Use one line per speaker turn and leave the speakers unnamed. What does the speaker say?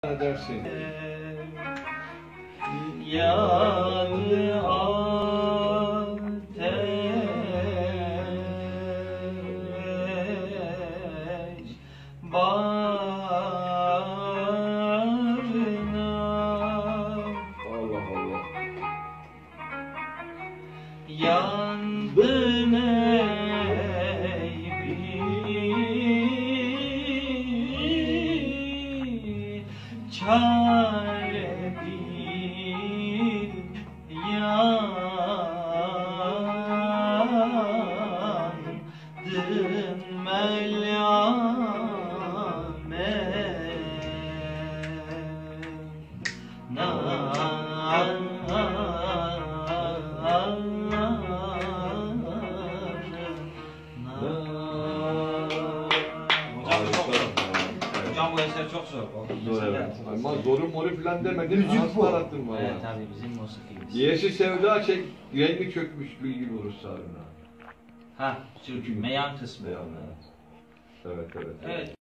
Edersin.
Yandı ateş bağrına.
Allah Allah.
Yandın ey bir çare değil yandın
Hocam bu eser çok zor.
Zor evet. Ama zoru moru filan demedin.
Müzik bu.
Arattın bana.
Evet tabii bizim musikimiz.
Diyesi sevda çek, rengi çökmüş bilgi vurur sarına.
Ha, türkü meyan kısmı.
Evet, evet.
Evet.